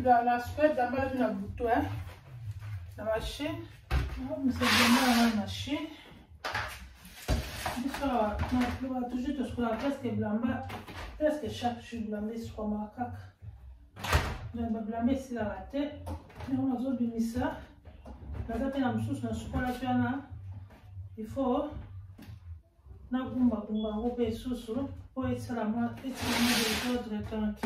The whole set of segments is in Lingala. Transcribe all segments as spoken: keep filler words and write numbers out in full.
dans la square dans la bouton la machine on se demande la machine ça on va toujours tout ce qu'on a presque blamba presque chaque jour blamba sur ma cac donc blamba ici la raté mais on a besoin de ça la date est la sauce na super la piana il faut na gumba gumba on peut sauce pour être la moi et c'est les autres temps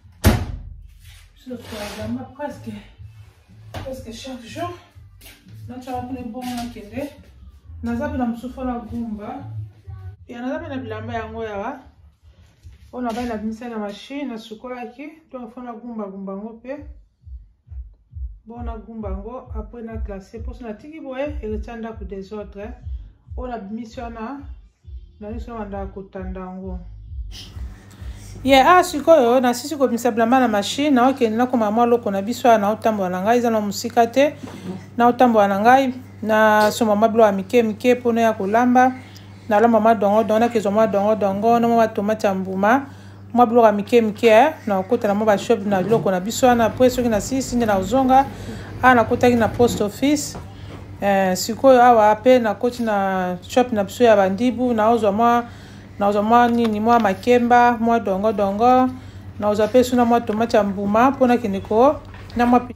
sur la blamba presque presque chaque jour na tu vas prendre bon na kende na zapi na msufa la gumba ya na zapi na bilamba yango yawa ona ba na bimisa na machine na sukolaki to fa na gumba gumba ngo pe bon na gumba ngo après na classer pour na tiki boye et retanda ku des autres ona bimisa na na niso wanda kutanda ngo yeah, ah, sikoyo na sisi ko bimisa bilamba na machine na okende na koma mwa loko na biso na otambo na ngai za na musika te na otambo na ngai na soma mablo ya mike mike pona ya kolamba na lamba madongo dongo na kezo madongo dongo na mwa tomate mbuma mablo ya mike mike na okota na mwa ba shop na loko na biso na après soki na sisi na uzonga ana kotaki na post office eh sikoyo awa pe na koti na shop na biso ya bandibu na ozwa mwa na ozwa mwa nini mwa makemba mwa dongo dongo na ozwa pe suna mwa tomate mbuma pona kiniko na mwa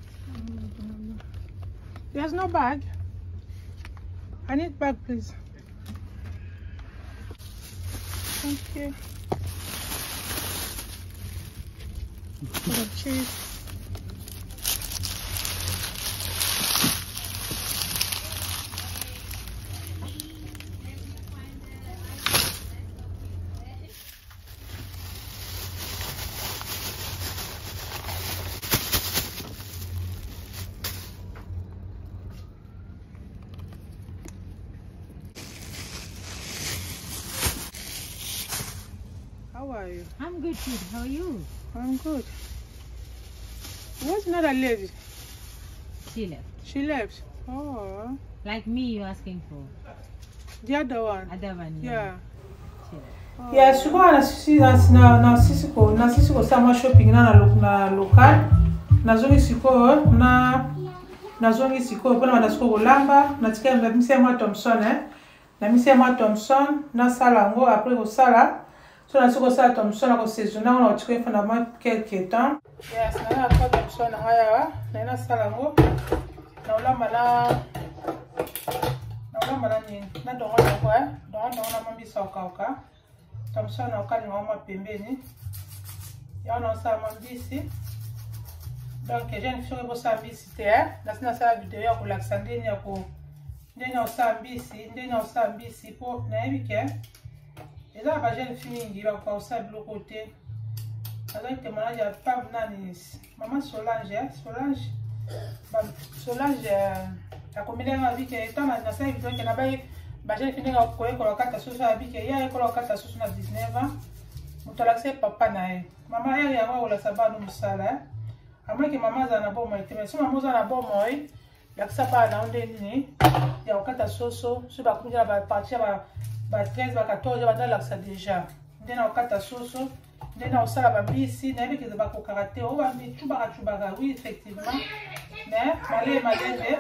There's no bag. I need bag, please. Thank you. For the cheese. How are you? I'm good, kid. How are you? I'm good. Where's another lady? She left. She left. Oh. Like me, you're asking for? The other one? Other one, yeah. Yeah. She left. Oh. Yeah, siko na sisi na na sisi ko na sisi ko sama shopping na na na local. Na zongi siko na na zongi siko pona na siko lamba na tika na misi ya Thompson eh. Na misi ya Thompson na sala ngo après ko sala. So na siko sala Thompson na ko saisonner on a tika fana ma quelques temps. Yes, na na ko Thompson na ya na na sala ngo. Na lamba na na lamba na ni na dongo dongo eh. Dongo dongo na mambi soka Thompson na okali ngoma pembeni. Ya na sa mambisi. Donc j'ai une fille pour sa mbisi te eh. Na sina sa vidéo ya ko laxandeni ya ko ndeni ya sa mbisi, ndeni ya sa mbisi po na ebike. Eza ba jeune fille ngi ba ko sa biloko te. Avec témoignage ya femme nani maman Solange, eh? Solange. Ba Solange a combien avec étant na sa vidéo que na ba ba jeune fille nga ko ko kata susu abike ya ko kata susu na dix-neuf ans. Mutalaxe papa na e. Mama ya ya wa la sabanu musala. Amwe ke mama za na bomo ite mais maman za na bomo e. Ya ksapa na onde nini ya kata soso su ba kuja ba partir ba ba treize ba quatorze ba dans ça déjà. Ndena okata soso, ndena osala ba bisi, na ebeke ba ko karaté o ba mi chuba chuba oui effectivement. Mais malé malé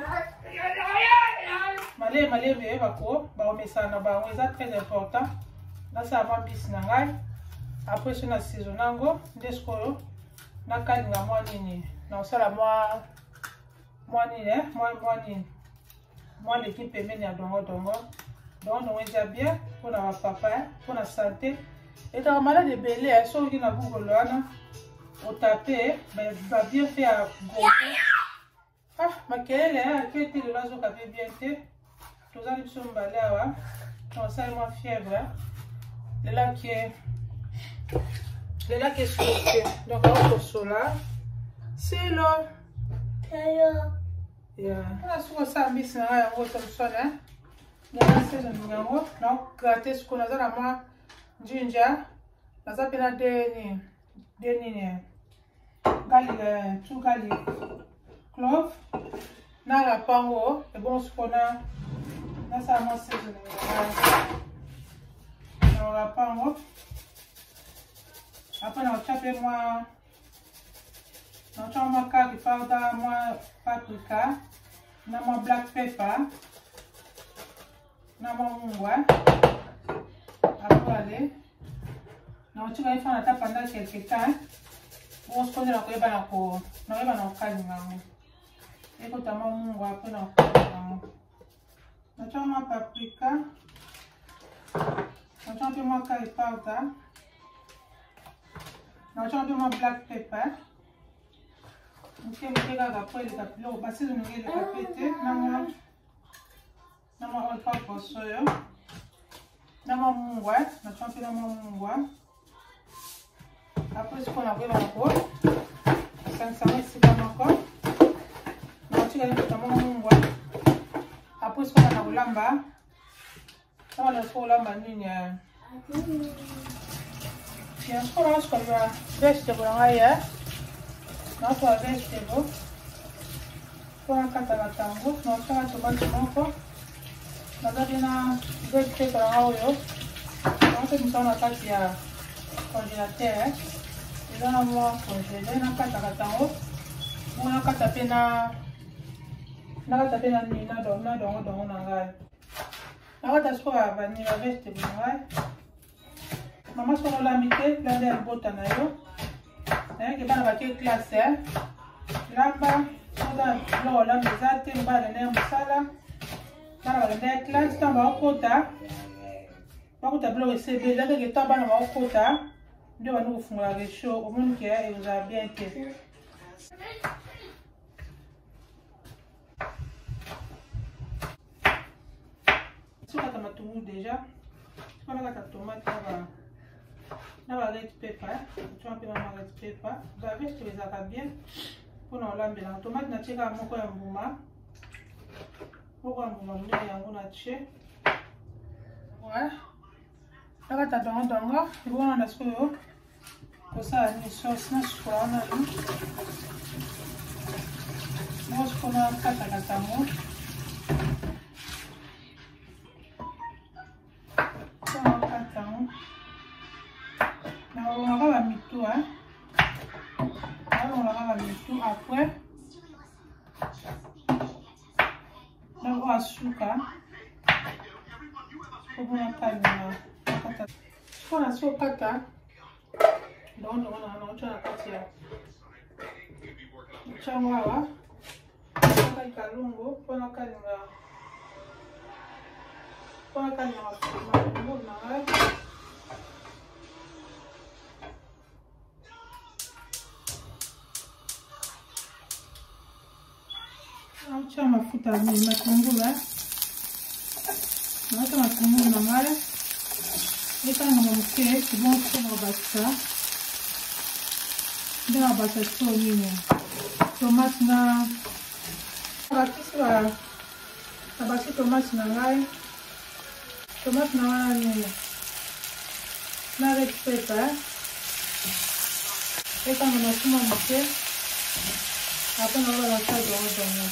Malé malé me ba ko ba o mesana ba o eza très important. Na sa ba bisi na ngai. Après ce na saisonango, ndeskolo na kalinga mwa nini. Na osala mwa mwa nini eh, mwa mwa nini. Mwa l'équipe pembeni ya dongo dongo. Donc on est bien pour la papa, pour la santé. Et dans malade de belé, so qui na Google là, au taper, ben va bien faire gros. Ah, ma quelle est, qui était le lazo qui avait bien été. Tous les sont balés là, on sait moins fièvre. Le là qui est, le là qui est sauté. Donc on se là, c'est là. Hello. Yeah. On a souvent ça bis na ya ngo Thompson hein. Na saison numéro, na gratter ce qu'on a dans ma ginger. Na za pena de ni de ni ne. Gali tout gali clove. Na la pango, et bon ce qu'on a na ça ma saison numéro. Na la pango. Après na taper moi naotia mwa curry powder, mwa paprika, na mwa black pepper, na mwa mungwa. Après, naotia ifana ata pendant quelque temps. On se connaît la koyeba na ko, na koyeba na okali ngango. Eko tama mungwa après na okali ngango. Naotia mwa paprika. Naotia mpe mwa curry powder. Naotia mpe mwa black pepper. Mke mke kaka po eleka biloko basi zonongi eleka pete na mwa na mwa all purpose oyo. Na mwa mungwa, naotia mpe na mwa mungwa. Après, ce qu'on a fait dans le pot, cinq cents millilitres encore. On a notamment mon bois. Après, ce qu'on a dans le lamba, on a fait le lamba nini. Bien sûr, on a fait le vegetable en ailleurs. On a fait le vegetable. On a fait le tango. On a fait la tomate encore. On a fait le vegetable en ailleurs. On a fait le congélateur. Je vais moi congeler na kata kata ngo mona kata pe na na kata pe na ni na do na do do na ngai na kata so ba vanilla vegetable ngai mama so la mité la de bota na yo na ke bana ba ke classe lamba soda lo la mezate ba le ne musala bana ba le classe tamba okota bakota bloque cb la ke tamba na okota. Nous allons vous faire la chaud au monde qui est et vous avez bien été. Si on a tomate déjà, on a la tomate on va red pepper, tu vas faire la red pepper. Vous avez ce que vous avez bien pour nous lamber la tomate. Na tika moko ya mbuma, moko ya mbuma ndio yangu na che. Ouais. Là tu as dans dans et bon on a ce que pour ça, une sauce na chocolat na lu. Moi, je connais un kata kata mo. Ça on kata mo. Na on va la mitou hein. Alors on va la mitou après. Na on va suka. Pour bon kata kata. On a so kata. Donc, on a un autre à Changawa, on Kalungo, on a Kalinga, on a Kalinga, on a mafuta ni matungula, na matungula na mara, eka na mke, kibon kwa basta. Ndio basa so nini tomate na bakisi ba abasi tomate na ngai tomate na wana nini na red pepper eka na suma mke hapo na wala sajo ndio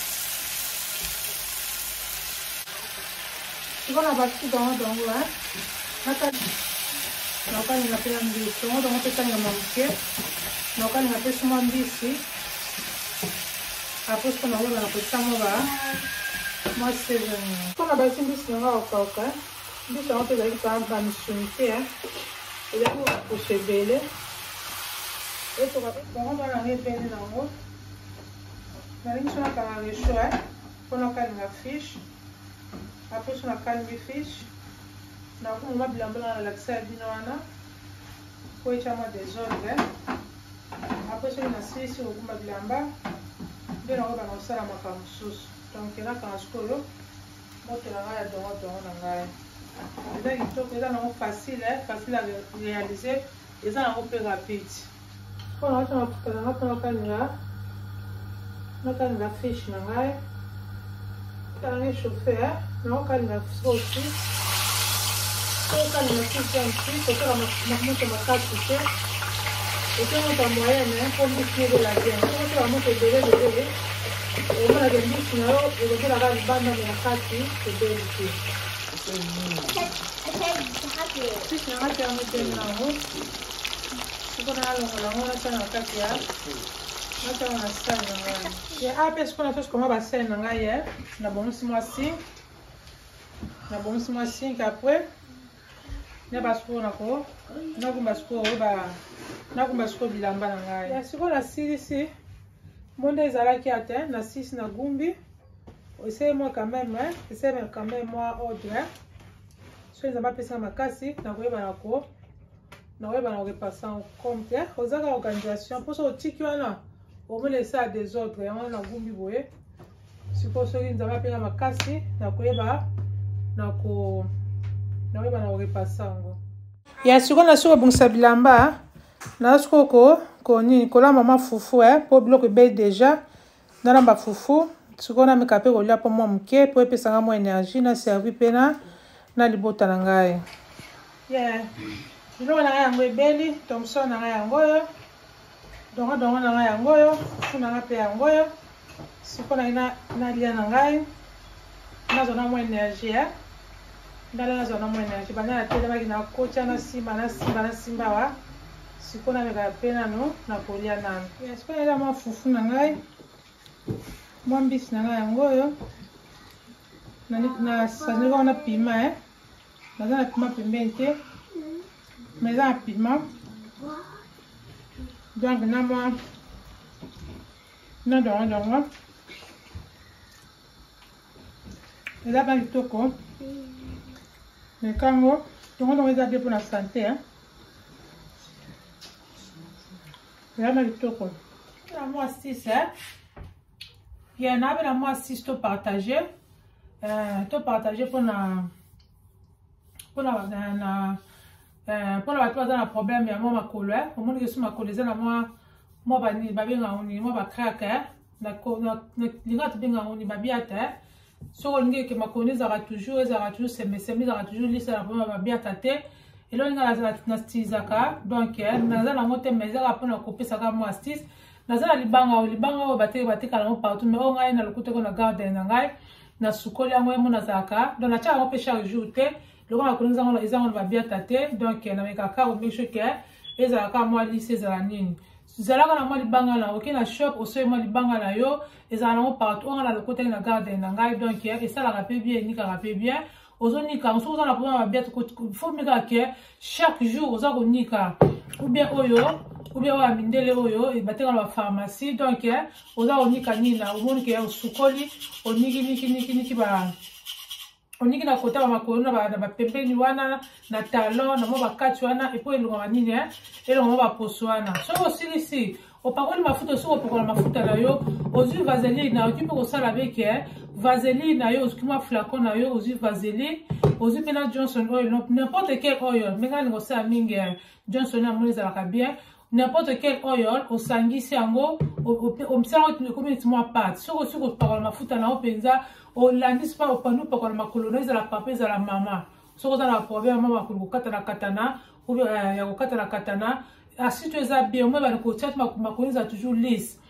iko na basi dongo dongo eh hata na kwa ninapenda ndio dongo dongo pesa na mke. Donc on a fait ce moment ici. Après ce qu'on a vu, on a fait ça moi c'est on a basé ici on va au coca. Ici on peut aller par la mission hein. Et là on va pousser belle. Et pour on va la repeindre en haut. La ligne sur la caméra est chouette. On a calme la fiche. Après on a calme les fiches. Donc on va bien blanc la laxer binoana. Pour échanger des zones. Après, je vais essayer de faire des lamba. Je vais faire des lamba. Donc, là, quand je vais faire des lamba, c'est facile, facile à réaliser et ça est plus rapide. On va faire des lamba. On va faire des fiches. On va faire des chauffeurs. On va faire des sauces. On va faire des fiches. On va faire des fiches. Et puis on va moyenne pour mixer de la viande. On va mettre de l'eau de bébé. Et on va mettre du snow et on va mettre la bande de la kati de bébé. Si tu as un peu de l'eau, tu peux aller au long de la kati. Attends, on a ça. Il y a un peu ce qu'on a tous comme un bassin. On a bon, c'est moi si. On a bon, c'est moi si. Après, il y a basco on a quoi? On a basco, on a basco bilamba na ngai. Si on a six ici, mon des ala qui atteint, na six na gumbi. Essayez moi quand même, hein. Essayez quand même moi ordre. Si on a pas pensé à ma casse, na quoi ba na quoi? Na quoi ba na repasser en compte. Aux organisations pour ce tiki là. On me laisse à des autres, on a gumbi boye. Si vous avez une zama ma casse, na koyeba na ko na koyeba na repasser ngo. Ya siko na siko bungsa bilamba na siko ko ko ni ko la mama fufu eh pour bloc be déjà na lamba fufu siko na mekape ko lia pour moi mke pour epesa nga mo énergie na servi pena na libota na ngai. Yeah. Bilo na nga ngo ebeli Thompson na nga yango. Dongo dongo na ngai yango yo, funa na pe yango yo. Siko na ina na lia na ngai. Na zona mo énergie eh. Ndala na zona mo énergie. Bana na tele ba na kocha na simba na simba na simba wa. Siko na meka pena no na kolia na. Ya siko na ma fufu na ngai. Mo mbisi na ngai yango yo. Na na sanira na pima eh. Na na pima pembente. Mais na pima. Donc, na moi, na dongo dongo. Et là, pas du tout quoi. Mais quand on, dongo dongo est bien pour la santé, hein. Et là, pas du tout quoi. La moi six, hein. Il y en a la moi six to partager, euh, to partager pour na, pour na na pour la bateau dans un problème il y a moi ma colère au monde que sur ma colère là moi moi ba ni ba benga oni moi ba craquer na ko na linga to benga oni ba biata so on dit que ma connaisse aura toujours aura toujours c'est mais c'est mis aura toujours liste la première ba biata te et là nga la na stizaka donc na za na mote mais za pour na couper ça comme moi stis na za libanga libanga ba te ba te kala partout mais on nga na lokuto ko na garde na ngai na sukoli yango mo na zaka donc na cha on peut chaque jour te le roi a connu les gens va bien tâter donc il y a un cas où bien sûr que les gens moi lycée za nini zala kana moi libanga na ok na shop au seuil moi libanga na yo les gens partout on a le côté na garde na ngai donc et ça la rappelle bien ni ka rappelle bien aux onika on se la pour bien faut me que chaque jour aux onika ou bien oyo ou bien wa mindele oyo et bateka na pharmacie donc aux onika ni na au monde que au sukoli oniki niki niki niki ba oniki na kota ba makolo na ba ba pembeni wana na talon na mo ba kati wana et puis le nini hein et le mo ba poswana so aussi ici au parole mafuta so au parole mafuta na yo ozu vaseline na okipe ko sala avec hein vaseline na yo ozu kuma flacon na yo ozu vaseline ozu pena Johnson oil n'importe quel oil menga ngo sa mingi Johnson na moni za bien n'importe quel oil au sangisi yango au msala comme tu moi pas so so ko parole mafuta na openza o landis pas au panu pas comme ma colonise la papa za la maman so za la problème mama ko kata na katana ou ya ko kata na katana si tu es bien moi ba ko chat ma ma colonise toujours lisse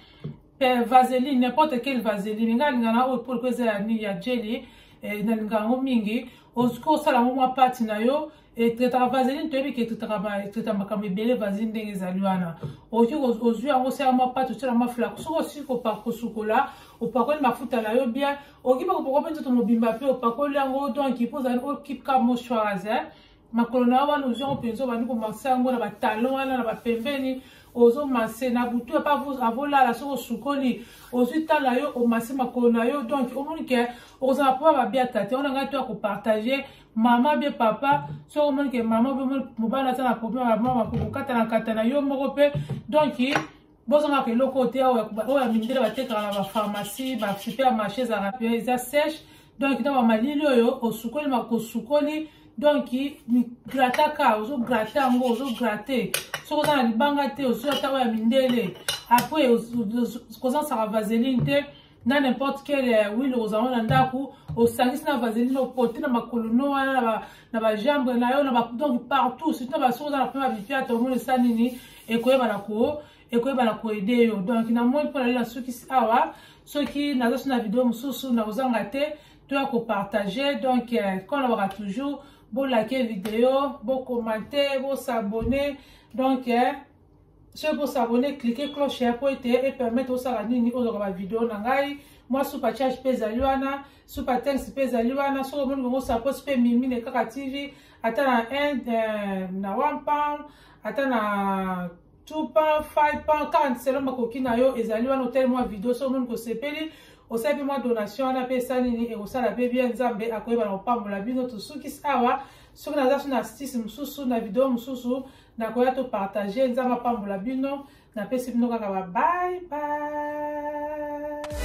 vaseline n'importe quel vaseline nga ngana o pour que ça ni ya jelly na ngango mingi o ko sala moi parti na yo et traiter vaseline tu que tu travailles tu travailles comme belle vaseline ndenge zaliwana o ki o zui yango c'est moi pas tout ça ma flaque so aussi ko pa ko sukola o pa ko mafuta la yo bien o ki ba ko ko penza to mobimba pe o pa ko lango donc il pose un keep comme moisturiser ma colonna wana o zui on penzo ba ni ko masango na ba talon wana na ba pembeni ozo masse na butu pas vous avola la so sukoli ozu tala yo o masse ma colonna yo donc o moni que o za pas ba bien tâter on nga to ko partager maman bien papa so o moni que maman bien mobana ça na problème maman ko katana katana yo moko pe donc bozanga ke lokote o ya mindele ba tekala na ba pharmacie ba supermarché za rapide za sèche donc dans ma lili yo o sukoli ma ko sukoli donc mi gratter ka ozo gratter ngo ozo gratter so za na libanga te ozo ta ya mindele après ozo ça vaseline te na n'importe quelle huile aux amana ndaku au sangis na vaseline au poté na makolo no wana na na ba jambe na yo na ba donc partout surtout ba so za na pema bifia to mo le sanini e ko yeba na ko et que bana ko aider yo donc na moi pour la ceux qui awa ceux qui na zo na vidéo mususu na ozanga te tu as ko partager donc quand on aura toujours bon liker vidéo bon commenter bon s'abonner donc Si vous vous abonner, cliquez cloche pour être et permettre aux saranini aux autres vidéos nangai. Moi super chat pesa liwana, super thanks pesa liwana. So mon gongo support pe mimi ne kaka T V. Atana un na one pound, atana two pound, five pound, quarante selon ma coquine yo ezali wana hotel moi vidéo so mon ko sepeli. Osabi moi donation na pesa nini et osala be bien nzambe akoyeba na opambola bino to suki sawa. Soki naza na astuce mususu na video mususu na koya to partager nzamba pambola bino na pesi bino kaka bye bye.